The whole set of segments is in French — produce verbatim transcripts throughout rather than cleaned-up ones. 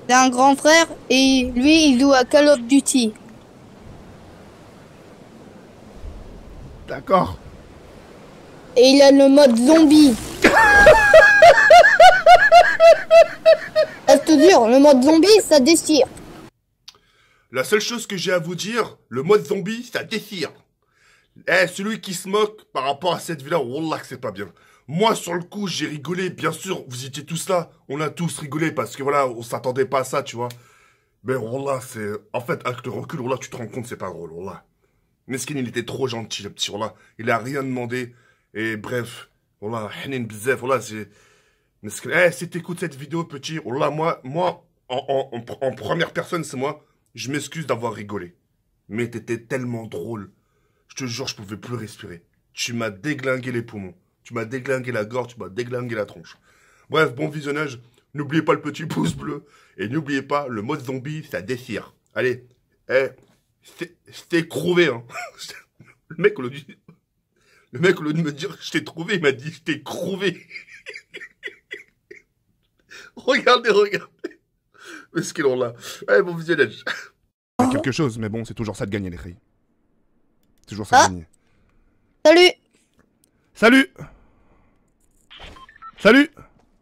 C'est un grand frère et lui, il joue à Call of Duty. D'accord. Et il a le mode zombie. Ah, je te jure, le mode zombie, ça déchire. La seule chose que j'ai à vous dire, le mode zombie, ça déchire. Eh, celui qui se moque par rapport à cette villa, wallah que c'est pas bien. Moi, sur le coup, j'ai rigolé, bien sûr, vous étiez tous là. On a tous rigolé parce que voilà, on s'attendait pas à ça, tu vois. Mais wallah, c'est... En fait, avec le recul, wallah, tu te rends compte, c'est pas drôle, wallah. Meskin, il était trop gentil, le petit, wallah. Il a rien demandé. Et bref, wallah, hanin bzef, wallah, c'est... Meskin, eh, si t'écoutes cette vidéo, petit, wallah, moi, moi, en, en, en, en première personne, c'est moi, je m'excuse d'avoir rigolé. Mais t'étais tellement drôle. Je te jure, je pouvais plus respirer. Tu m'as déglingué les poumons. Tu m'as déglingué la gorge, tu m'as déglingué la tronche. Bref, bon visionnage. N'oubliez pas le petit pouce bleu. Et n'oubliez pas, le mode zombie, ça déchire. Allez, eh, c'était crouvé, hein. Le mec, au lieu de, le mec, au lieu de me dire je t'ai trouvé, il m'a dit je t'ai crouvé. Regardez, regardez. Mais ce qu'ils ont là. Allez, bon visionnage. Quelque chose, mais bon, c'est toujours ça de gagner, les filles. C'est toujours ça ah. de gagner. Salut. Salut. Salut.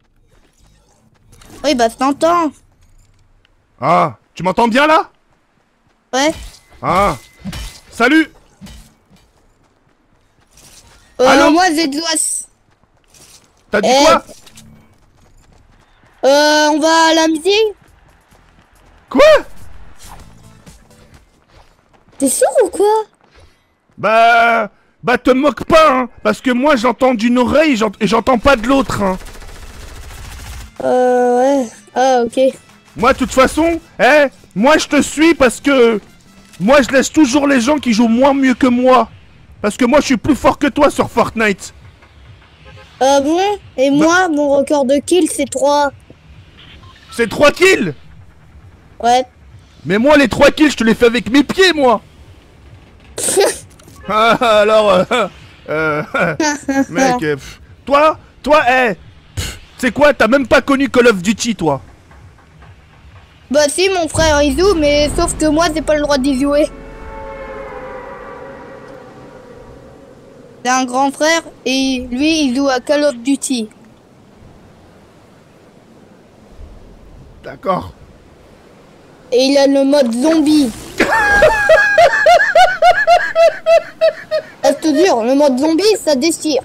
Oui, bah, je t'entends. Ah, tu m'entends bien, là? Ouais. Ah. Salut. Euh, Allô? moi, j'ai de l'ouest. T'as dit Eh. quoi? Euh, on va à la musique? Quoi? T'es sourd ou quoi? Bah... Bah te moque pas, hein, parce que moi j'entends d'une oreille et j'entends pas de l'autre, hein. Euh, ouais. Ah, ok. Moi, de toute façon, eh, moi je te suis parce que... Moi je laisse toujours les gens qui jouent moins mieux que moi. Parce que moi je suis plus fort que toi sur Fortnite. Ah bon? Et moi, mon record de kills, c'est trois. C'est trois kills? Ouais. Mais moi les trois kills, je te les fais avec mes pieds, moi. Ah, alors, euh, euh, mec, euh, pff, toi, toi, eh, c'est quoi, t'as même pas connu Call of Duty, toi? Bah si, mon frère, il joue, mais sauf que moi, j'ai pas le droit d'y jouer. C'est un grand frère, et lui, il joue à Call of Duty. D'accord. Et il a le mode zombie. Ah, je te jure, le mode zombie, ça déchire.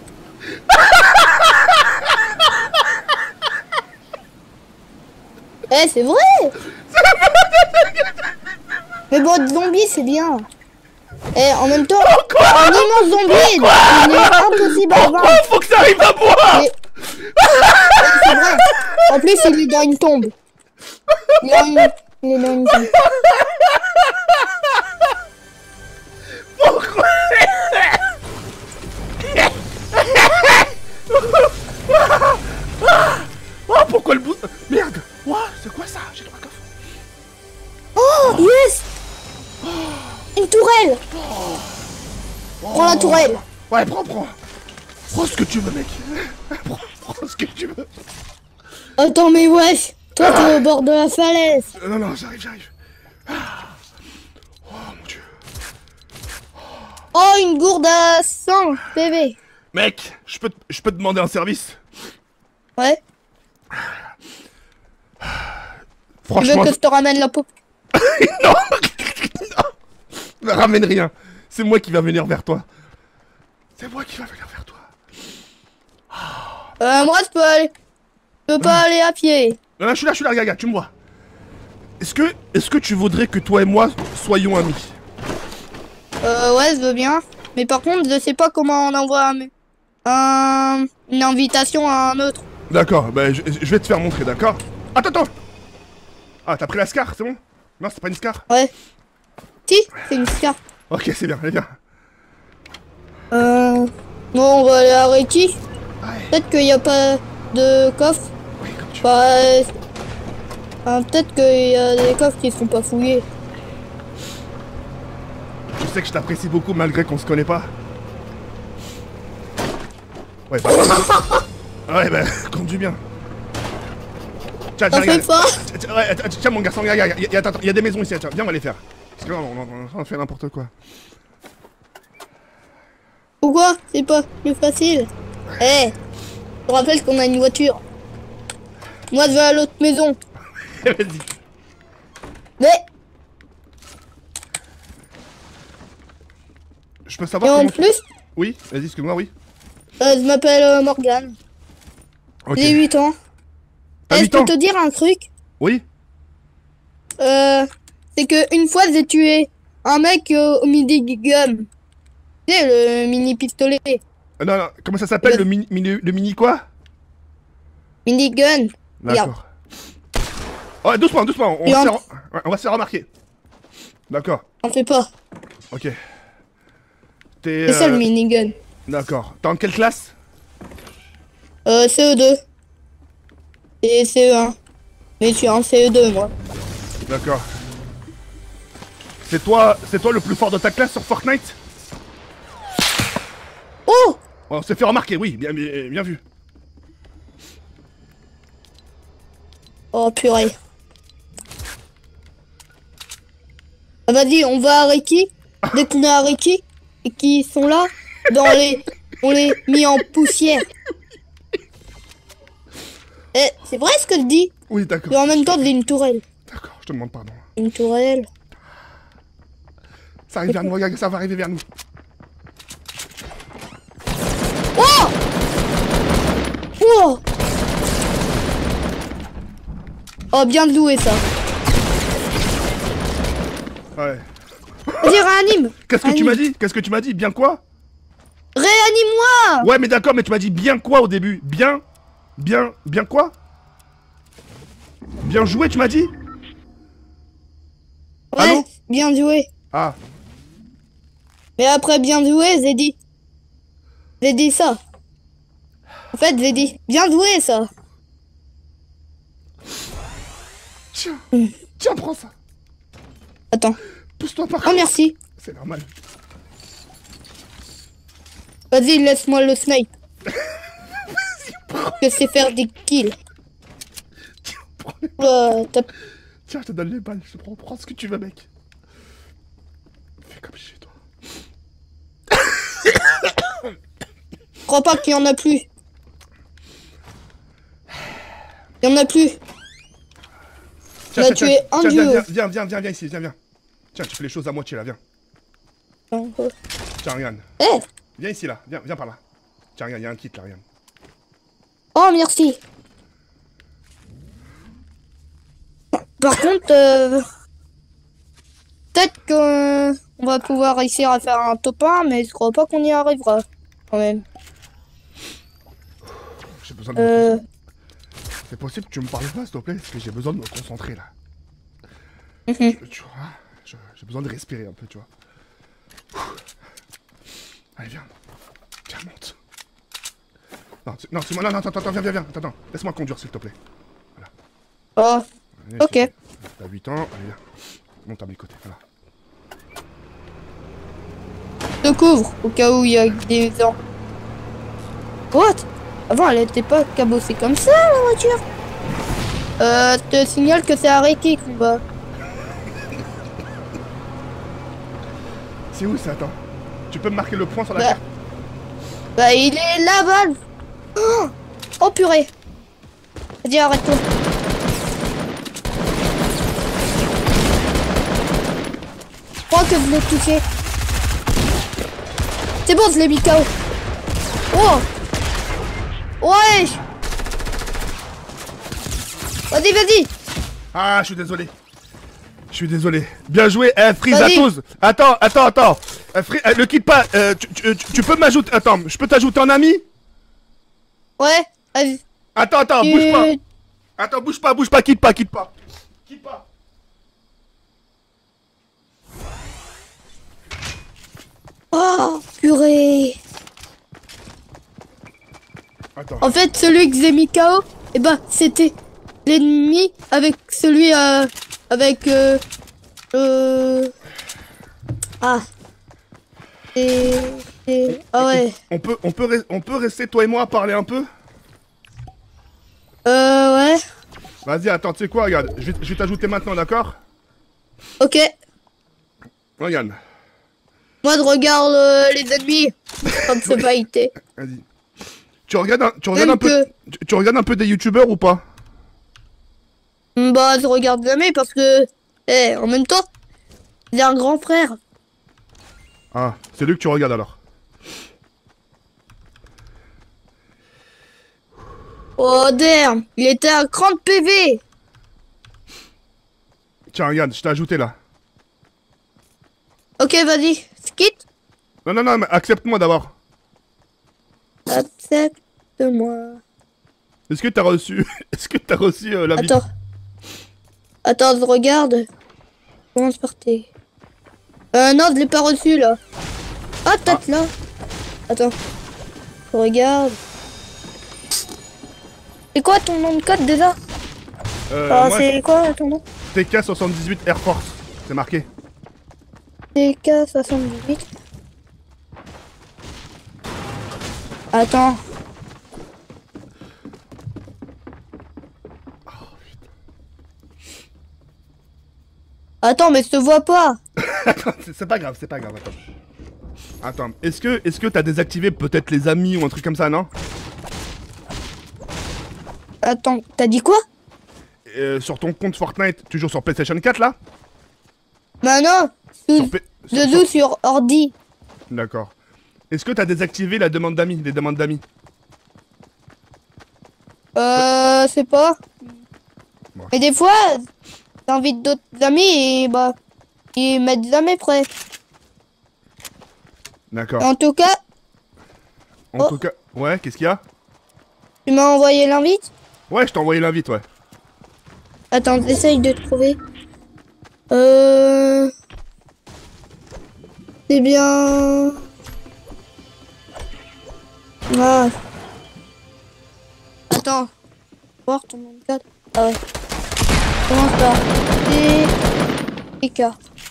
Eh, c'est vrai. Mais mode zombie, c'est bien. Eh, en même temps, Pourquoi un immense zombie, il est impossible à Pourquoi vaincre. faut que ça arrive à moi? Mais- C'est vrai. En plus, il est dans une tombe. Il est dans une, il est dans une tombe. Pourquoi? Oh, pourquoi le bout... Merde. Ouah, c'est quoi ça? J'ai le bac off. Oh, yes. Une tourelle. Prends la tourelle. Ouais, prends, prends. Prends ce que tu veux, mec. Prends, prends ce que tu veux. Attends, mais wesh. Toi, t'es au bord de la falaise. Euh, Non, non, j'arrive, j'arrive. Ah. Oh, mon Dieu. Oh, une gourde à cent P V. Mec, je peux, te- je peux te demander un service? Ouais. Tu Franchement, veux que je te ramène la peau? non. Non. Ne ramène rien. C'est moi qui va venir vers toi. C'est moi qui va venir vers toi. Euh, moi, je peux aller... Je peux pas aller à pied. Non, non, je suis là, je suis là, regarde, regarde, tu me vois. Est-ce que, est-ce que tu voudrais que toi et moi soyons amis? Euh, ouais, je veux bien. Mais par contre, je sais pas comment on envoie un... un- une invitation à un autre. D'accord, bah je, je vais te faire montrer, d'accord? Attends, attends. Ah, t'as pris la scar, c'est bon? Non, c'est pas une scar? Ouais. Si, c'est une scar. Ok, c'est bien, allez, viens. Euh... Bon, on va aller à Reiki. Ouais, Peut-être qu'il n'y a pas de coffre. oui, comme tu veux. Bah, euh, enfin, peut-être qu'il y a des coffres qui sont pas fouillés. Je sais que je t'apprécie beaucoup malgré qu'on se connaît pas. Ouais, bah... ouais, bah, conduis bien. Tiens, T'en tiens, fais regarde. pas. Tiens, ouais, attends, tiens, mon garçon, regarde, regarde, il y, a- attends, il y a des maisons ici, tiens, viens, on va les faire. Parce que là, on, on, on fait n'importe quoi. Pourquoi? C'est pas plus facile. Eh, je te rappelle qu'on a une voiture. Moi, je vais à l'autre maison. Vas-y. Mais, Je peux et savoir en comment... tu- plus, Oui, vas-y, excuse-moi, oui. euh, je m'appelle euh, Morgane. Ok. J'ai huit ans. T'as Eh, je huit peux ans? te dire un truc? Oui. Euh, c'est que une fois, j'ai tué un mec euh, au mini-gun. Tu sais, le mini-pistolet. Euh, non, non, comment ça s'appelle, Le- le mini, mini, le mini quoi? Mini-gun. Regarde. D'accord. Oh, doucement, doucement, on, Et va en- se faire... ouais, on va se faire remarquer. D'accord, T'en fais pas. ok. T'es... C'est ça le euh, minigun. D'accord. T'es en quelle classe? Euh, C E deux. Et C E un. Mais je suis en C E deux, moi. D'accord. C'est toi, c'est toi le plus fort de ta classe sur Fortnite? Oh! Oh, on s'est fait remarquer, oui, bien, bien, bien vu. Oh, purée. Ah, vas-y, on va à Reiki. Dès qu'on est à Reiki, et qu'ils sont là, dans les... on les mis en poussière. Eh, c'est vrai ce que je dis? Oui, d'accord. Et en même temps, j'ai une tourelle. D'accord, je te demande pardon. Une tourelle. Ça arrive vers nous, regarde, ça va arriver vers nous. Oh! Oh! Oh, bien joué, ça. Ouais. Vas-y, réanime. Qu'est-ce que tu Réanime. m'as dit? Qu'est-ce que tu m'as dit? Bien quoi? Réanime-moi! Ouais, mais d'accord, mais tu m'as dit bien quoi au début? Bien? Bien? Bien quoi? Bien joué, tu m'as dit? Ouais, Allô? bien joué. Ah, Mais après bien joué, j'ai dit. J'ai dit ça. En fait, j'ai dit bien joué, ça. tiens. Hmm. Tiens, prends ça. Attends. Pousse-toi par Oh, merci. C'est normal. Vas-y, laisse-moi le snipe. Je sais faire des kills. Tiens, prends les- Euh, t'as- Tiens, je te donne les balles, je te prends, prends ce que tu veux, mec. Fais comme chez toi. Je crois pas qu'il y en a plus. Il y en a plus. Tiens, On a tiens, tué tiens, un tiens, duo. viens, viens, viens, viens, viens ici, viens, viens. Tiens, tu fais les choses à moitié là, viens. Tiens, regarde. Eh! Viens ici là, viens, viens par là. Tiens, regarde, il y a un kit là, regarde. Oh, merci. Par contre, euh, peut-être qu'on va pouvoir réussir à faire un top un, mais je crois pas qu'on y arrivera, quand même. J'ai besoin de me Euh, concentrer. C'est possible que tu me parles pas, s'il te plaît, parce que j'ai besoin de me concentrer là. mhm. Je- tu vois, je- j'ai besoin de respirer un peu, tu vois. Allez, viens. Viens, monte. Non, tu- non, c'est moi, non, non, attends, attends, viens, viens, viens, attends, attends. Laisse-moi conduire, s'il te plaît. Oh, Allez, s'il te ok. plaît. T'as huit ans, allez, viens. Monte à mes côtés, voilà. Je couvre, au cas où il y a des gens. What? Avant, elle était pas cabossée comme ça, la voiture. Euh, je te signale que c'est à Reiki qu'on va. C'est où ça, attends? Tu peux me marquer le point sur la Bah, carte? bah, il est là-bas. Oh, oh purée. Vas-y, arrête-toi. Je crois que je l'ai touché. C'est bon, je l'ai mis K O. Oh. Ouais. Vas-y, vas-y. Ah, je suis désolé. Je suis désolé. Bien joué, eh, Freeze à Vas-y. tous. Attends, attends, attends. Euh, Free- euh, ne quitte pas. euh, tu, tu- tu- tu peux m'ajouter. Attends, je peux t'ajouter en ami? Ouais, vas-y. Attends, attends, Tu- bouge pas. Attends, bouge pas, bouge pas, quitte pas, quitte pas. Quitte pas. Oh, purée. Attends. En fait, celui que j'ai mis K O, eh ben, c'était l'ennemi avec celui euh, avec euh, euh, ah et, et- ah ouais On peut, on peut, re- on peut rester toi et moi à parler un peu? euh ouais Vas-y, attends, tu sais quoi, regarde. Je vais, je vais t'ajouter maintenant, d'accord? Ok. Regarde. Moi, je regarde euh, les ennemis. Comme c'est pas été. Vas-y. Tu regardes un, tu regardes Même un peu... que... Tu, tu regardes un peu des youtubeurs ou pas? Bah, je regarde jamais parce que... Eh, en même temps, j'ai un grand frère. Ah, c'est lui que tu regardes alors. Oh, damn. Il était à trente P V. Tiens, regarde, je t'ai ajouté là. Ok, vas-y. Skit. Non, non, non, mais accepte-moi d'abord. Accepte-moi. Est-ce que t'as reçu... Est-ce que t'as reçu euh, l'invite? Attends. Attends, je regarde. Commence par T. Euh, non, je l'ai pas reçu, là. Ah, peut-être là. Attends. Je regarde. C'est quoi ton nom de code, déjà? Euh, Ah, moi, c'est quoi ton nom? T K soixante-dix-huit Air Force. C'est marqué. T K soixante-dix-huit. Attends. Attends, mais je te vois pas. Attends, c'est c'est pas grave, c'est pas grave, attends. Attends, est-ce que est-ce que t'as désactivé peut-être les amis ou un truc comme ça, non? Attends, t'as dit quoi? euh, Sur ton compte Fortnite, toujours sur PlayStation quatre là? Bah non. Sur Sous... P- Je sur- joue sur- sur ordi. D'accord. Est-ce que t'as désactivé la demande d'amis, les demandes d'amis? Euh, c'est pas. Bon. Mais des fois, t'invites d'autres amis et bah, ils mettent jamais prêt. D'accord. En tout cas, En Oh. tout cas... Ouais, qu'est-ce qu'il y a? tu m'as envoyé l'invite. Ouais, je t'ai envoyé l'invite, ouais. Attends, j'essaye de trouver. Euh... C'est bien... Ah. Attends. Voir ton nom de code. Ah ouais. Commence par T... T K.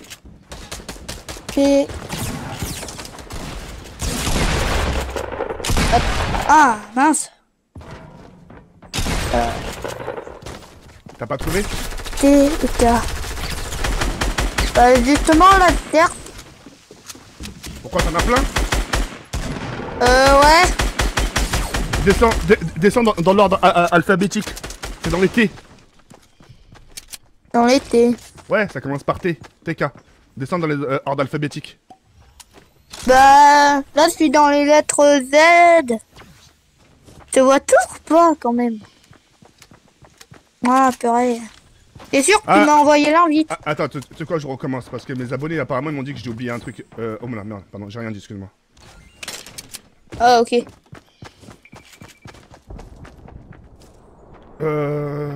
T... Ah, mince. T'as pas trouvé? T K. Bah, justement, la terre. Pourquoi t'en as plein? Euh, ouais. Descends, dé- descends dans, dans l'ordre a- a- alphabétique. C'est dans les T. Dans l'été. Ouais, ça commence par T. T K. Descends dans les euh, ordres alphabétiques. Bah, là, je suis dans les lettres Z. Tu vois tout ou pas, quand même? Ah, purée. T'es sûr que Ah. tu m'as envoyé l'invite? Ah, attends, tu tu sais quoi, je recommence parce que mes abonnés apparemment ils m'ont dit que j'ai oublié un truc. Euh, oh là, merde, pardon, j'ai rien dit, excuse-moi. Ah, ok. Euh...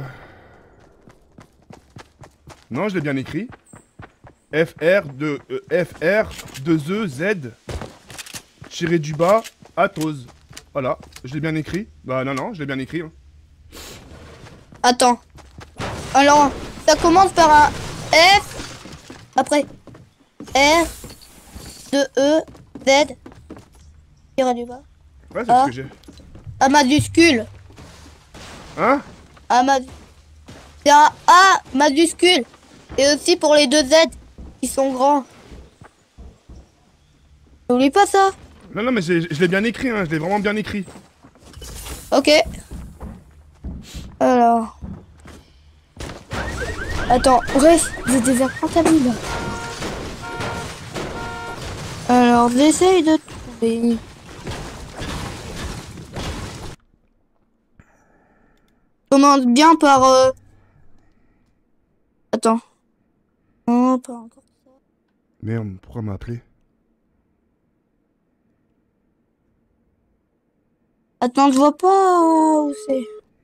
Non, je l'ai bien écrit. F R deux F R deux E Z tiré du bas Atos. Voilà, je l'ai bien écrit. Bah non non, je l'ai bien écrit. Hein. Attends. Alors, ça commence par un F. Après, R, deux E, Z. Tiré du bas. Ouais, c'est Ah. ce que j'ai. A majuscule. Hein? A ma... C'est un A majuscule. Et aussi pour les deux Z qui sont grands. N'oublie pas ça. Non non mais j'ai- je l'ai bien écrit, hein, je l'ai vraiment bien écrit. Ok. Alors. Attends, reste, j'ai des incantables. Alors, j'essaye de trouver. Commence bien par... Euh... Attends. Non, pas encore. Merde, pourquoi m'a appelé? Attends, je vois pas où c'est.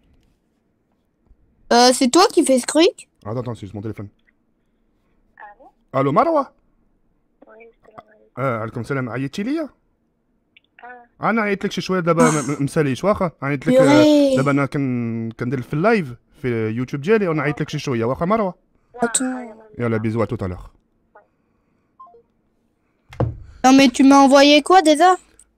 Euh, c'est toi qui fais ce truc? Attends, attends, c'est juste mon téléphone. Allô? Allô, Marwa? Oui, السلام عليكم. اه عليكم السلام، عيطتي ليا؟ اه انا عيطت لك شي شويه دابا م- مسالي واخا عيطت لك Purée. دابا انا كن كندير في اللايف في يوتيوب ديالي وانا عيطت لك شي شويه واخا مروه. Attends. يلا بيزو à tout à l'heure. Non mais tu m'as envoyé quoi déjà?